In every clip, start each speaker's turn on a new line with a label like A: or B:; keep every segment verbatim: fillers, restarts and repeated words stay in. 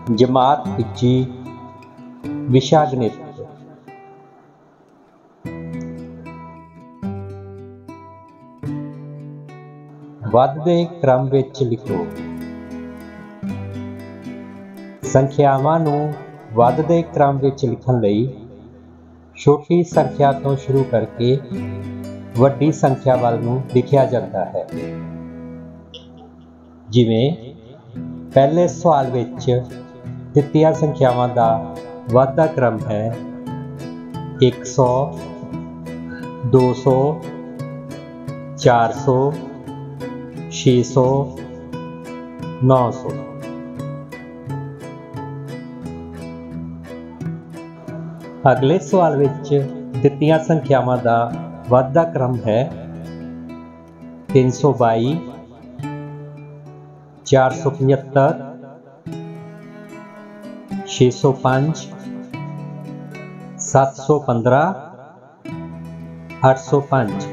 A: जमात तੀਜੀ विशा गणित। ਵੱਧਦੇ क्रम ਵਿੱਚ ਲਿਖੋ। ਸੰਖਿਆਵਾਂ ਨੂੰ ਵੱਧਦੇ क्रम ਵਿੱਚ ਲਿਖਣ ਲਈ ਛੋਟੀ ਸੰਖਿਆ ਤੋਂ ਸ਼ੁਰੂ ਕਰਕੇ ਵੱਡੀ ਸੰਖਿਆ ਵੱਲ ਨੂੰ ਲਿਖਿਆ ਜਾਂਦਾ ਹੈ। ਜਿਵੇਂ ਪਹਿਲੇ ਸਵਾਲ ਵਿੱਚ ਦਿੱਤੀਆਂ ਸੰਖਿਆਵਾਂ ਦਾ ਵੱਧਦਾ क्रम ਹੈ ਇੱਕ ਸੌ, ਦੋ ਸੌ, ਚਾਰ ਸੌ, ਛੇ ਸੌ, ਨੌ ਸੌ। ਅਗਲੇ ਸਵਾਲ ਵਿੱਚ ਦਿੱਤੀਆਂ ਸੰਖਿਆਵਾਂ ਦਾ ਵੱਧਦਾ क्रम ਹੈ ਤਿੰਨ ਸੌ ਬਾਈ, ਚਾਰ ਸੌ ਪਝੱਤਰ, ਛੇ ਸੌ ਪੰਜ, ਸੱਤ ਸੌ ਪੰਦਰਾਂ, ਅੱਠ ਸੌ ਪੰਜ।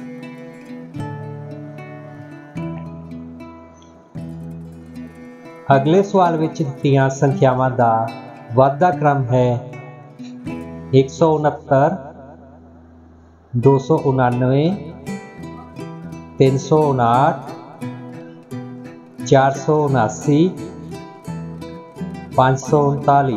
A: ਅਗਲੇ ਸਵਾਲ ਵਿੱਚ ਦਿੱਤੀਆਂ ਸੰਖਿਆਵਾਂ ਦਾ ਵੱਧਦਾ क्रम ਹੈ ਇੱਕ ਸੌ ਉਨੱਤਰ, ਦੋ ਸੌ ਉਣਾਨਵੇਂ, ਤਿੰਨ ਸੌ ਉਨਾਹਠ, ਚਾਰ ਸੌ ਉਨਾਸੀ, ਪੰਜ ਸੌ ਉਨਤਾਲੀ।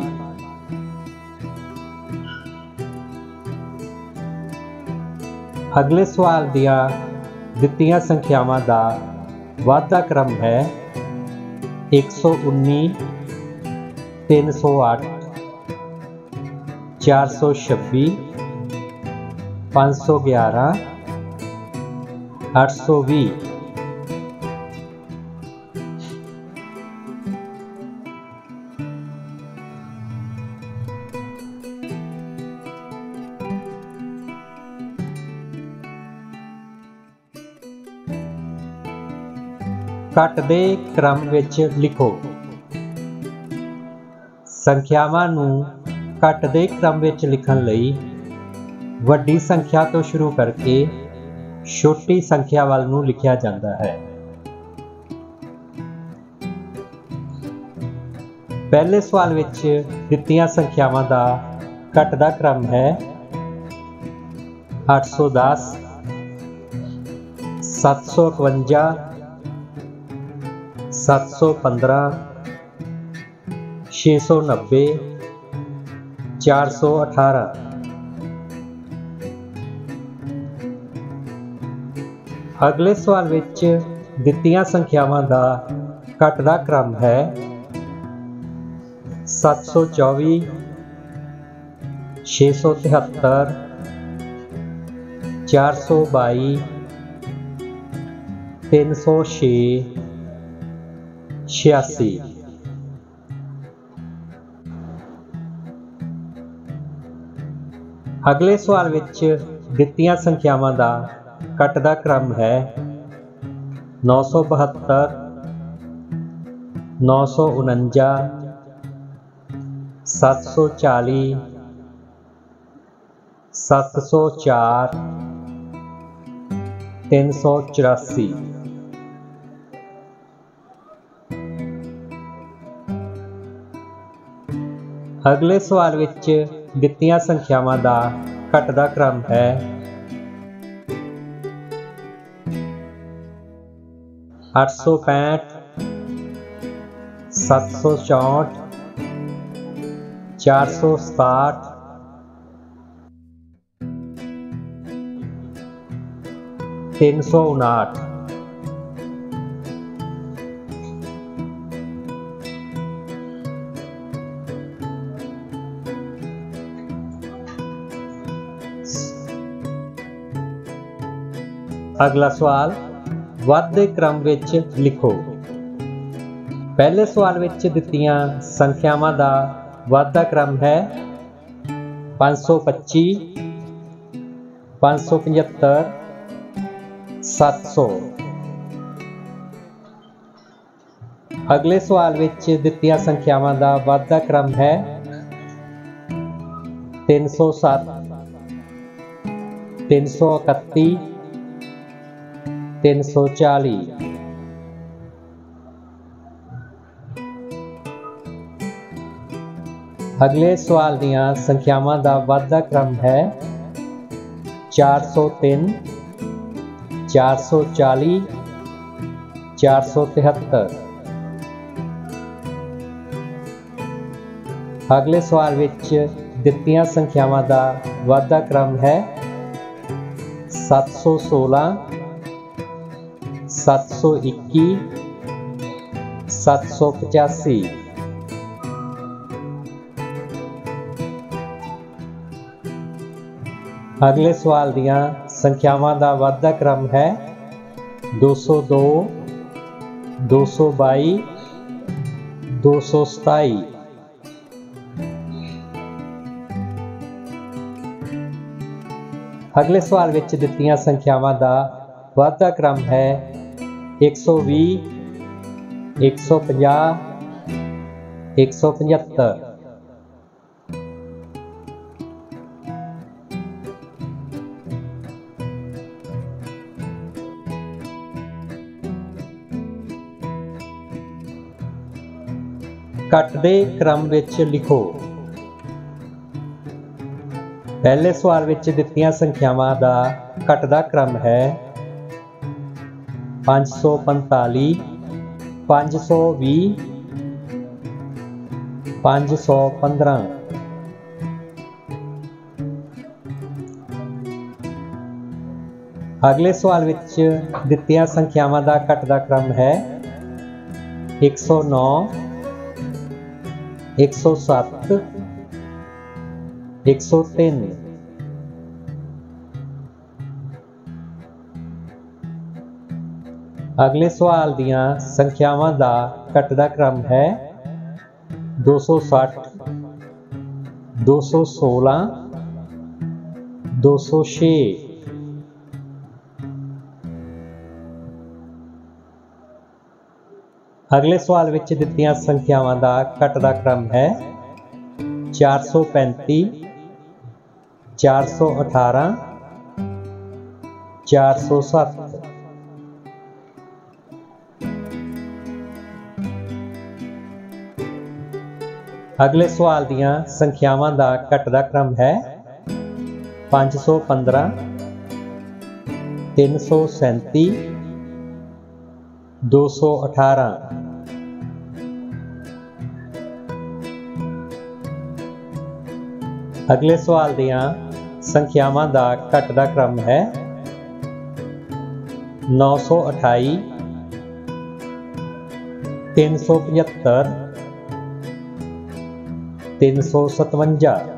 A: ਅਗਲੇ ਸਵਾਲ ਦੀਆਂ ਦਿੱਤੀਆਂ ਸੰਖਿਆਵਾਂ ਦਾ ਵੱਧਦਾ क्रम ਹੈ ਇੱਕ ਸੌ ਉੱਨੀ, ਤਿੰਨ ਸੌ ਅੱਠ, ਚਾਰ ਸੌ ਛੱਬੀ, ਪੰਜ ਸੌ ਗਿਆਰਾਂ, ਅੱਠ ਸੌ ਵੀਹ। ਘਟਦੇ क्रम ਵਿੱਚ ਲਿਖੋ। ਸੰਖਿਆਵਾਂ ਨੂੰ ਘਟਦੇ क्रम ਵਿੱਚ ਲਿਖਣ ਲਈ ਵੱਡੀ ਸੰਖਿਆ ਤੋਂ ਸ਼ੁਰੂ ਕਰਕੇ ਛੋਟੀ ਸੰਖਿਆ ਵੱਲ ਨੂੰ ਲਿਖਿਆ ਜਾਂਦਾ ਹੈ। ਪਹਿਲੇ ਸਵਾਲ ਵਿੱਚ ਦਿੱਤੀਆਂ ਸੰਖਿਆਵਾਂ ਦਾ ਘਟਦਾ क्रम ਹੈ ਅੱਠ ਸੌ ਦਸ, ਸੱਤ ਸੌ ਇਕਵੰਜਾ, ਸੱਤ ਸੌ ਪੰਦਰਾਂ, ਛੇ ਸੌ ਨੱਬੇ, ਚਾਰ ਸੌ ਅਠਾਰਾਂ। ਅਗਲੇ ਸਵਾਲ ਵਿੱਚ ਦਿੱਤੀਆਂ ਸੰਖਿਆਵਾਂ ਦਾ ਘਟਦਾ क्रम ਹੈ ਸੱਤ ਸੌ ਚੌਵੀ, ਛੇ ਸੌ ਤਿਹੱਤਰ, ਚਾਰ ਸੌ ਬਾਈ, ਤਿੰਨ ਸੌ ਛੇ, ਛਿਆਸੀ। ਅਗਲੇ ਸਵਾਲ ਵਿੱਚ ਦਿੱਤੀਆਂ ਸੰਖਿਆਵਾਂ ਦਾ ਘਟਦਾ क्रम ਹੈ ਨੌ ਸੌ ਬਹੱਤਰ, ਨੌ ਸੌ ਉਣੰਜਾ, ਸੱਤ ਸੌ ਚਾਲੀ, ਸੱਤ ਸੌ ਚਾਰ, ਤਿੰਨ ਸੌ ਚੁਰਾਸੀ। ਅਗਲੇ ਸਵਾਲ ਵਿੱਚ ਦਿੱਤੀਆਂ ਸੰਖਿਆਵਾਂ ਦਾ ਘਟਦਾ क्रम ਹੈ ਅੱਠ ਸੌ ਪੈਂਹਠ, ਸੱਤ ਸੌ ਚੌਂਹਠ, ਚਾਰ ਸੌ ਸਤਾਹਠ, ਤਿੰਨ ਸੌ ਉਨਾਹਠ। ਅਗਲਾ ਸਵਾਲ ਵੱਧਦੇ क्रम ਵਿੱਚ ਲਿਖੋ। ਪਹਿਲੇ ਸਵਾਲ ਵਿੱਚ ਦਿੱਤੀਆਂ ਸੰਖਿਆਵਾਂ ਦਾ ਵੱਧਦਾ क्रम ਹੈ ਪੰਜ ਸੌ ਪੱਚੀ, ਪੰਜ ਸੌ ਪਝੱਤਰ, ਸੱਤ ਸੌ। ਅਗਲੇ ਸਵਾਲ ਵਿੱਚ ਦਿੱਤੀਆਂ ਸੰਖਿਆਵਾਂ ਦਾ ਵੱਧਦਾ क्रम ਹੈ ਤਿੰਨ ਸੌ ਸੱਤ, ਤਿੰਨ सौ इकत्ती, तीन सौ चाली। अगले सवाल दीआं संख्यावां दा वाधा क्रम है चार सौ तीन, चार सौ चाली, चार सौ तिहत्तर। अगले सवाल विच दित्तियां संख्यावां दा वाधा क्रम है सत्त सौ सोलह, सत्त सौ इक्की, सत्त सौ पचासी। अगले सवाल दियां संख्यावां दा वाधा क्रम है दो सौ दो, दो सौ बाई, दो सौ सताई। अगले सवाल विच दित्तियां संख्यावां दा वाधा क्रम है एक सौ भी, एक सौ पचास, एक सौ पचहत्तर। घटदे क्रम विच लिखो। पहले सवाल विच दित्तियां संख्यावां दा घटदा क्रम है पाँच सौ पंताली, पाँच सौ भी, पाँच सौ पंद्रह। अगले सवाल विच दित्तियां संख्यावां दा घटदा क्रम है एक सौ नौ, एक सौ सत्त, एक सौ तीन। अगले सवाल दियां संख्यावां दा घटदा क्रम है दो सौ सठ, दो सौ सोलह, दो सौ छे। अगले सवाल विच दित्तियां संख्यावां दा घटदा क्रम है चार सौ पैंती, चार सौ अठारह, चार सौ सत्त। अगले सवाल दियां संख्यावां दा घटदा क्रम है पाँच सौ पंद्रह, तीन सौ सैंती, दो सौ अठारह। अगले सवाल दियां संख्यावां दा घटदा क्रम है नौ सौ अठाई, तीन सौ पचहत्तर, तीन सौ सतवंजा।